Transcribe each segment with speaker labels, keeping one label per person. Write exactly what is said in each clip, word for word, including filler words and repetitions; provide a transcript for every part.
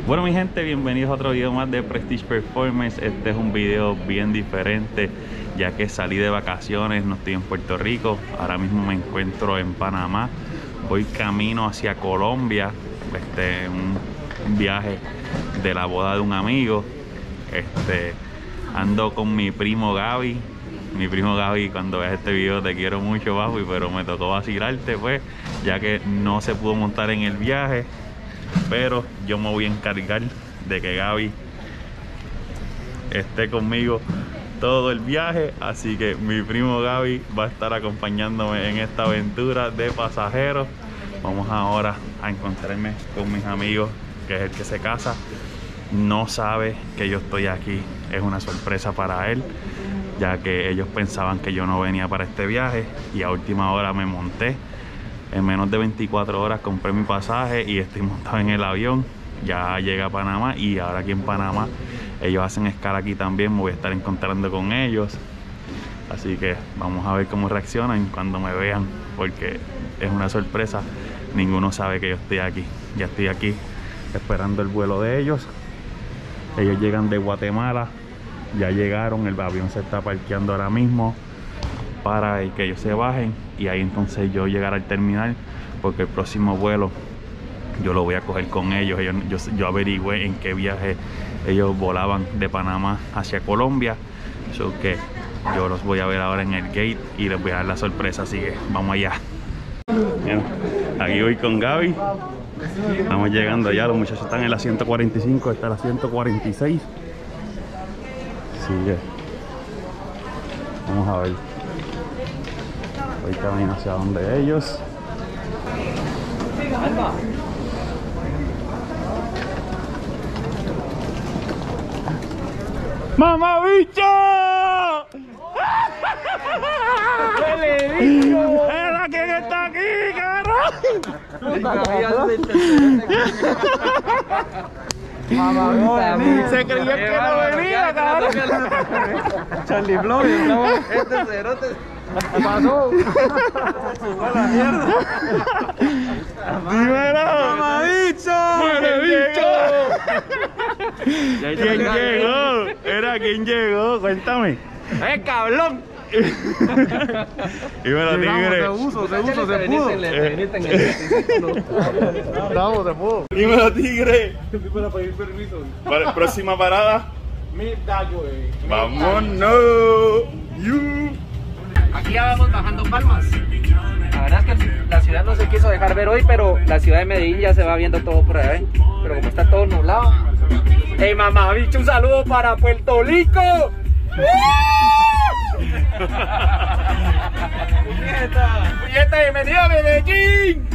Speaker 1: Bueno mi gente, bienvenidos a otro video más de Prestige Performance. Este es un video bien diferente ya que salí de vacaciones, no estoy en Puerto Rico, ahora mismo me encuentro en Panamá. Voy camino hacia Colombia, este, un, un viaje de la boda de un amigo. Este, ando con mi primo Gaby. Mi primo Gaby, cuando veas este video te quiero mucho, papi, pero me tocó vacilarte pues, ya que no se pudo montar en el viaje. Pero yo me voy a encargar de que Gaby esté conmigo todo el viaje, así que mi primo Gaby va a estar acompañándome en esta aventura de pasajeros. Vamos ahora a encontrarme con mis amigos, que es el que se casa. No sabe que yo estoy aquí, es una sorpresa para él, ya que ellos pensaban que yo no venía para este viaje y a última hora me monté. En menos de veinticuatro horas compré mi pasaje y estoy montado en el avión. Ya llegué a Panamá y ahora aquí en Panamá ellos hacen escala aquí también. Me voy a estar encontrando con ellos. Así que vamos a ver cómo reaccionan cuando me vean, porque es una sorpresa. Ninguno sabe que yo estoy aquí. Ya estoy aquí esperando el vuelo de ellos. Ellos llegan de Guatemala. Ya llegaron, el avión se está parqueando ahora mismo para que ellos se bajen y ahí entonces yo llegar al terminal, porque el próximo vuelo yo lo voy a coger con ellos. ellos yo, yo averigüé en qué viaje ellos volaban de Panamá hacia Colombia, so que yo los voy a ver ahora en el gate y les voy a dar la sorpresa, así que vamos allá. Bien, aquí voy con Gaby, estamos llegando allá, los muchachos están en la ciento cuarenta y cinco, está la ciento cuarenta y seis, así que vamos a ver. Voy camino hacia donde ellos. ¡Mamá bicho!
Speaker 2: ¿Qué le digo?
Speaker 1: ¡Era quien está aquí,
Speaker 2: Mamá,
Speaker 1: se creía que no venía, cabrón.
Speaker 2: Charlie Flow, este cerote pasó. ¡Mala mierda!
Speaker 1: ¡Dímelo!
Speaker 2: ¡Mamá bicho!
Speaker 1: ¡Muere bicho!
Speaker 2: ¿Quién
Speaker 1: ¿Quién llegó? Era quien llegó, cuéntame.
Speaker 2: ¡Eh, cabrón!
Speaker 1: Y me lo tigre.
Speaker 2: Se uso, se uso, se pudo. Bravo, se pudo.
Speaker 1: Dímelo, tigre.
Speaker 2: Estoy para pedir permiso.
Speaker 1: Para próxima parada.
Speaker 2: Mi daño, eh.
Speaker 1: ¡Vámonos! You.
Speaker 3: Aquí ya vamos bajando Palmas. La verdad es que la ciudad no se quiso dejar ver hoy, pero la ciudad de Medellín ya se va viendo todo por allá, ¿eh? Pero como está todo nublado. ¡Hey, mamá bicho! Un saludo para Puerto Rico. ¡Puñeta! ¡Puñeta! ¡Bienvenido a Medellín!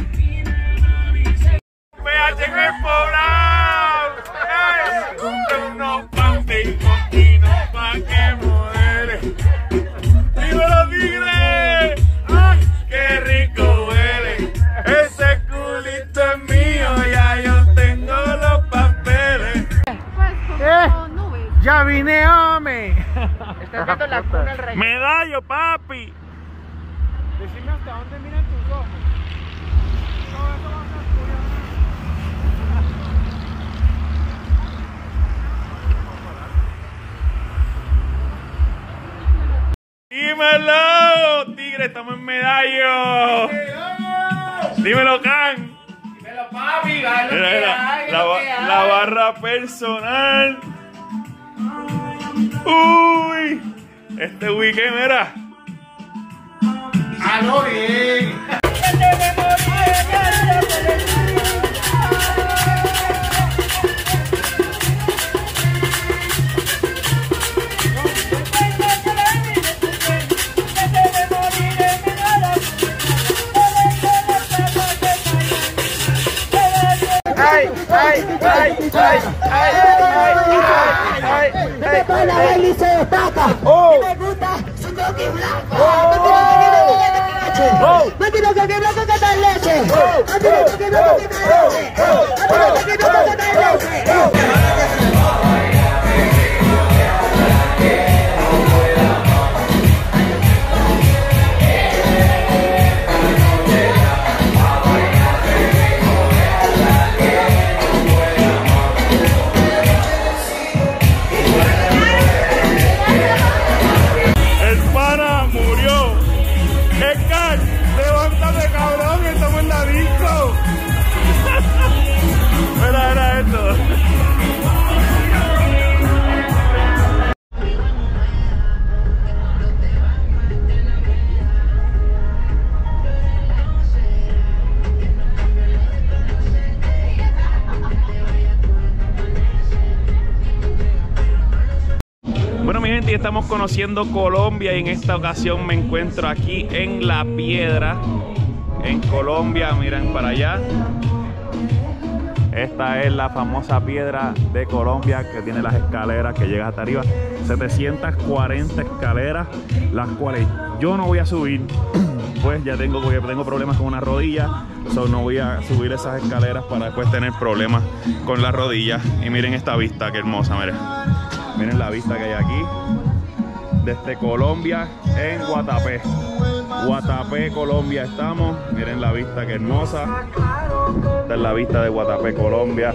Speaker 1: ¡Me hacen el poblado! ¡Compré unos panty moquinos pa' que modere! ¡Dímelo, tigre! ¡Ay, qué rico huele! Ese culito es mío, ya yo tengo los papeles.
Speaker 2: ¡Eh! ¡Ya vine, hombre!
Speaker 3: Estás viendo la cuna del rey.
Speaker 1: ¡Medallo, papi!
Speaker 2: Decime hasta dónde miran tus ojos. Todo eso va a ser
Speaker 1: ¡Dímelo! ¡Tigre, estamos en Medallo! ¡Dímelo, Can!
Speaker 3: Dímelo, papi, va lo
Speaker 1: Mira,
Speaker 3: que
Speaker 1: mira,
Speaker 3: hay,
Speaker 1: la,
Speaker 3: lo
Speaker 1: ba-
Speaker 3: que hay.
Speaker 1: la barra personal. Uy, este weekend era.
Speaker 3: ¡Ah, no, bien!
Speaker 2: ¡Ay, ay, ay, ay, ay, ay, ay, ay!
Speaker 4: Para baile y se destaca.
Speaker 2: Oh.
Speaker 4: Y me gusta su coqui blanco. No quiero coqui blanco que está en leche. No quiero coqui blanco que está en leche. No quiero coqui blanco que está en leche.
Speaker 1: gente, y estamos conociendo Colombia, y en esta ocasión me encuentro aquí en La Piedra, en Colombia. Miren para allá. Esta es la famosa piedra de Colombia, que tiene las escaleras que llegan hasta arriba. setecientas cuarenta escaleras, las cuales yo no voy a subir, pues ya tengo, porque tengo problemas con una rodilla. So no voy a subir esas escaleras para después tener problemas con la rodilla. Y miren esta vista, qué hermosa, miren. Miren la vista que hay aquí desde Colombia en Guatapé. Guatapé, Colombia estamos. Miren la vista, qué hermosa. Esta es la vista de Guatapé, Colombia.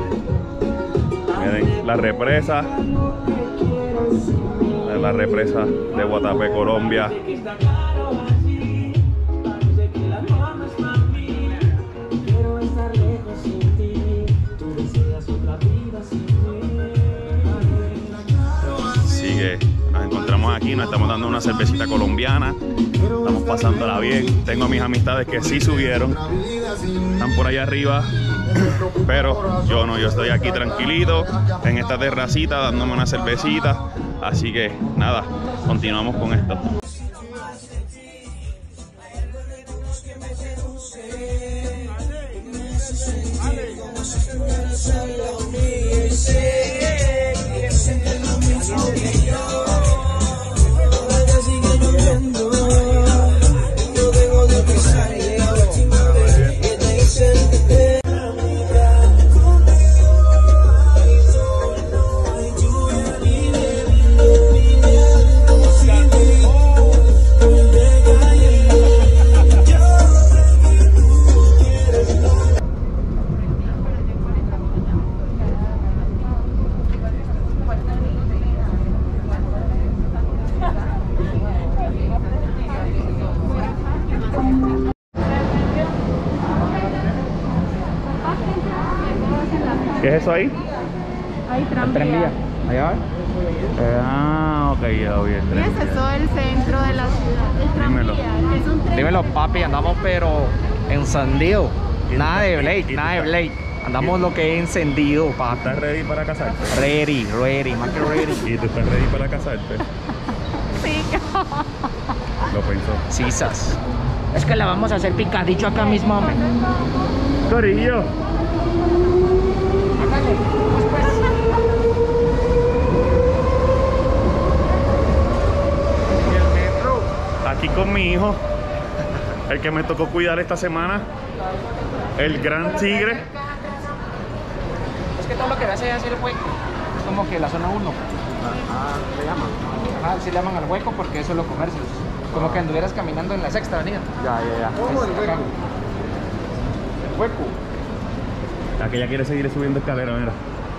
Speaker 1: Miren la represa. Esta es la represa de Guatapé, Colombia. Así que nos encontramos aquí, nos estamos dando una cervecita colombiana. Estamos pasándola bien. Tengo a mis amistades que sí subieron, están por allá arriba, pero yo no, yo estoy aquí tranquilito en esta terracita dándome una cervecita. Así que nada, continuamos con esto. ¿Qué es eso ahí?
Speaker 5: Ahí, tranvía.
Speaker 3: Allá va.
Speaker 1: Eh, ah, ok, ya voy.
Speaker 5: Y ese es todo el centro de la ciudad. El
Speaker 1: Dímelo.
Speaker 5: tranvía. Es un tren.
Speaker 3: Dímelo, papi, andamos pero encendido. Nada de Blake, nada de Blake. Andamos lo que es encendido, papi.
Speaker 1: ¿Estás ready para casarte?
Speaker 3: Ready, ready, más que ready.
Speaker 1: ¿Y tú estás ready para casarte?
Speaker 5: Sí.
Speaker 1: Lo pensó.
Speaker 3: Sisas. Es que la vamos a hacer picadillo acá mismo, hombre.
Speaker 1: Corillo. Aquí con mi hijo, el que me tocó cuidar esta semana, el gran tigre.
Speaker 3: Es que todo lo que hace es hacer el hueco. Es como que la zona uno. Ah, ¿le llaman? Ajá, sí le llaman al hueco porque eso es los comercios. Como que anduvieras caminando en la sexta avenida. Ya, ya, ya. ¿Cómo el hueco? El hueco.
Speaker 1: Aquella quiere seguir subiendo escalera, mira.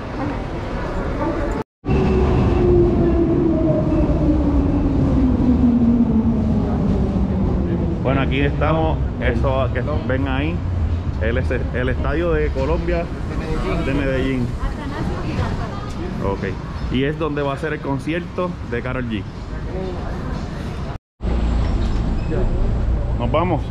Speaker 1: Bueno, aquí estamos, eso que ven ahí, el, el estadio de Colombia, de Medellín. Ok, y es donde va a ser el concierto de Karol G. Nos vamos.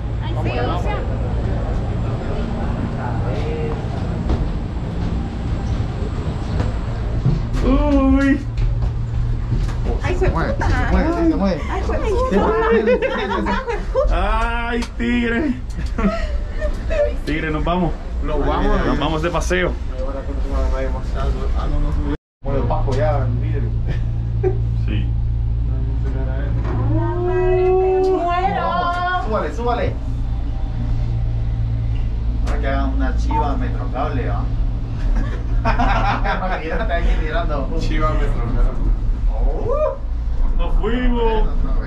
Speaker 1: Uy.
Speaker 5: Ay, se mueve, se mueve, se mueve. Ay,
Speaker 1: Ay, tigre. Tigre, nos vamos.
Speaker 2: Nos vamos.
Speaker 1: Nos vamos de paseo.
Speaker 2: Bueno, bajo ya, mire.
Speaker 1: Sí.
Speaker 5: muero.
Speaker 2: Súbale, súbale. Ahora que hagan una chiva metrocable, ¿ah? Imagínate aquí tirando. Chiva metrocable. Oh,
Speaker 1: ¡Nos fuimos!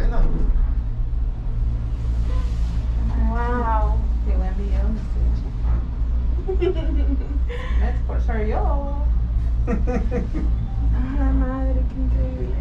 Speaker 5: Wow. Qué buen video. Es por ser yo. Ah, madre, qué increíble.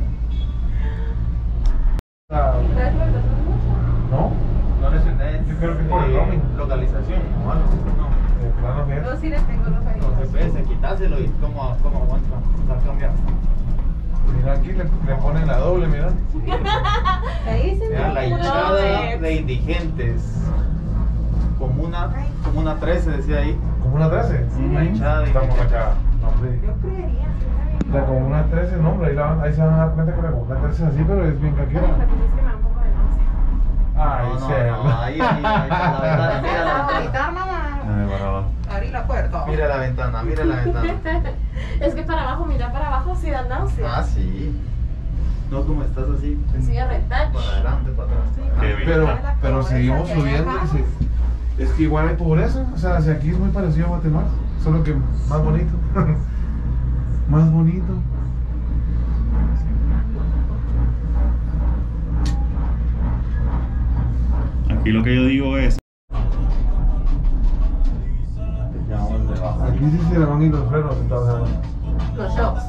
Speaker 2: ¿No? No les entendés. Yo creo que es por el roaming. Localización, ¿o algo? No.
Speaker 5: Yo sí les tengo los
Speaker 2: Los G P S, quitáselo y cómo, cómo aguanta. Está cambiado. Mira aquí le, le ponen la doble, mira.
Speaker 5: Ahí se
Speaker 2: Mira, la hinchada de indigentes. Comuna, Comuna trece decía ahí. ¿Comuna trece?
Speaker 1: Sí.
Speaker 2: La hinchada de
Speaker 6: Estamos acá. No, hombre.
Speaker 5: Yo creería.
Speaker 2: La Comuna trece, no, hombre, ahí, la, ahí se van a dar cuenta que la Comuna trece es así, pero es bien caquera.
Speaker 6: La cosa es que me da un poco de náusea.
Speaker 2: Ay,
Speaker 5: No, no,
Speaker 2: Cel.
Speaker 5: no, ahí, ahí, ahí está la ventana, mira la ventana.
Speaker 6: Gritar, mamá.
Speaker 1: Ay, para abajo.
Speaker 3: Abrí la puerta.
Speaker 5: Mira la ventana, mira la ventana.
Speaker 6: Es que para abajo, mira para abajo, sí da náusea.
Speaker 5: Ah, sí. No como estás así.
Speaker 6: Sí, a rentar.
Speaker 5: Para adelante, para atrás. para
Speaker 1: Qué
Speaker 5: adelante.
Speaker 1: bien.
Speaker 2: Pero, pero seguimos subiendo y se- es que igual hay pobreza, o sea, hacia aquí es muy parecido a Guatemala, solo que más bonito. Más bonito.
Speaker 1: Aquí lo que yo digo es,
Speaker 5: Ya vamos debajo.
Speaker 2: Aquí sí se le van a ir los frenos entonces.
Speaker 6: Los shocks.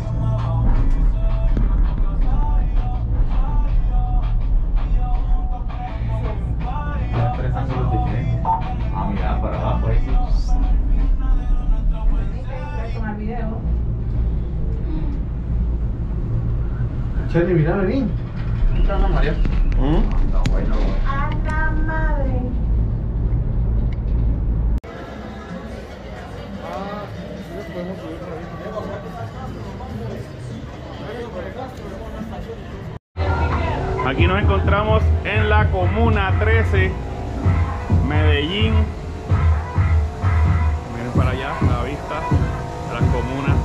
Speaker 5: Pero están solo diferentes. Ah, mira, para abajo ahí sí.
Speaker 6: Voy a tomar video.
Speaker 2: Chani, mira, vení.
Speaker 5: No, María.
Speaker 1: ¿Mm?
Speaker 5: No, bueno.
Speaker 6: A la madre.
Speaker 1: Aquí nos encontramos en la Comuna trece, Medellín. Miren para allá la vista de las comunas.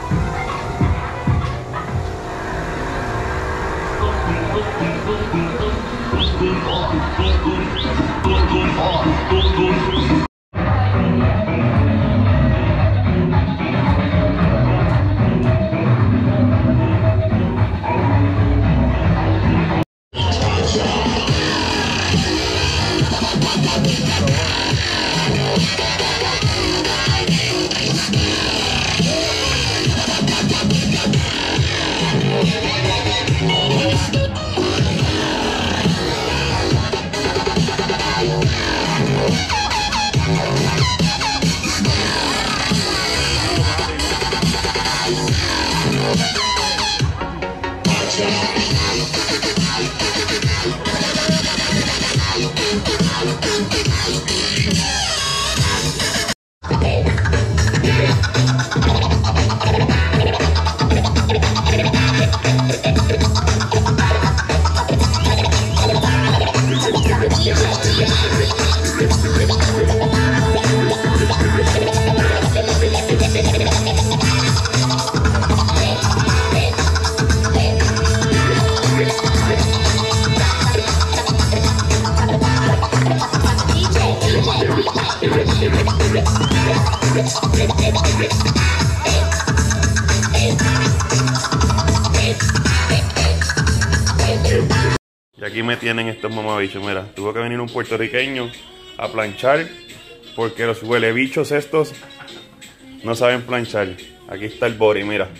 Speaker 1: Y aquí me tienen estos mamabichos, mira, tuvo que venir un puertorriqueño a planchar porque los huelebichos estos no saben planchar. Aquí está el body, mira.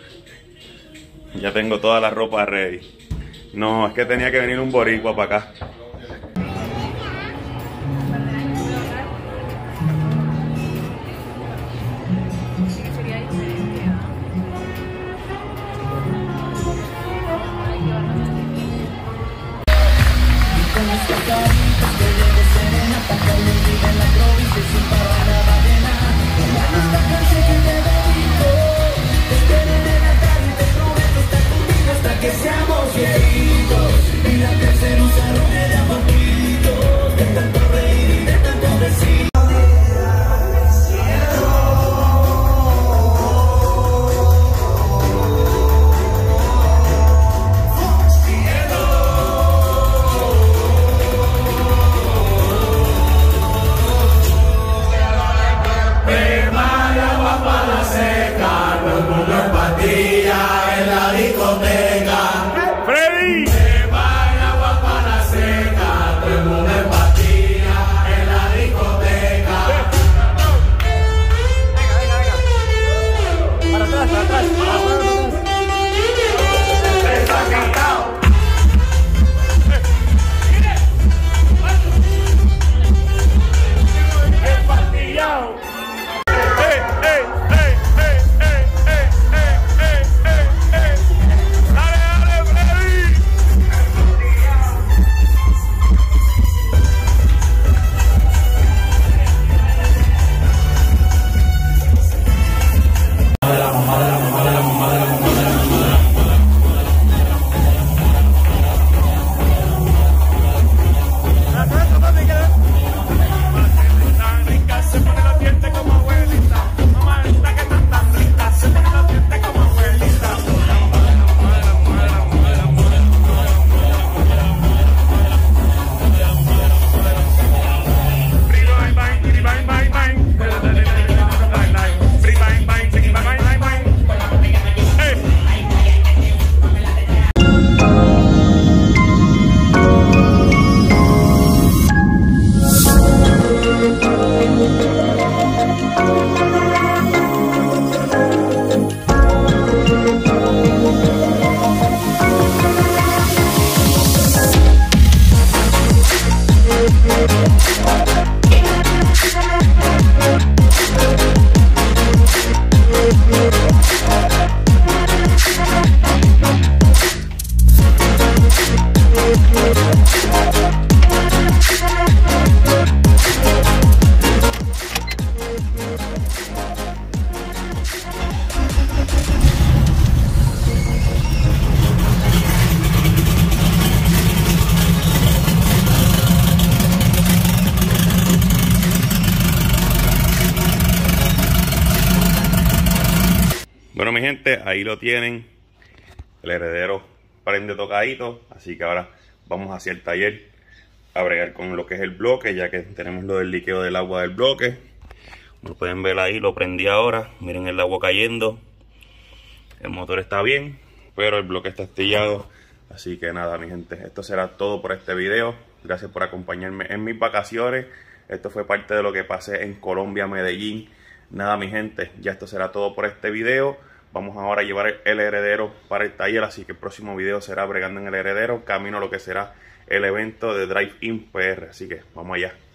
Speaker 1: Ya tengo toda la ropa ready. No, es que tenía que venir un boricua para acá. Bueno, mi gente, ahí lo tienen. El heredero prende tocadito, así que ahora vamos hacia el taller a bregar con lo que es el bloque, ya que tenemos lo del líquido del agua del bloque. Como pueden ver ahí, lo prendí ahora. Miren el agua cayendo. El motor está bien, pero el bloque está astillado. Así que nada, mi gente, esto será todo por este video. Gracias por acompañarme en mis vacaciones. Esto fue parte de lo que pasé en Colombia, Medellín. Nada, mi gente, ya esto será todo por este video. Vamos ahora a llevar el heredero para el taller, así que el próximo video será bregando en el heredero, camino a lo que será el evento de Drive In P R. Así que vamos allá.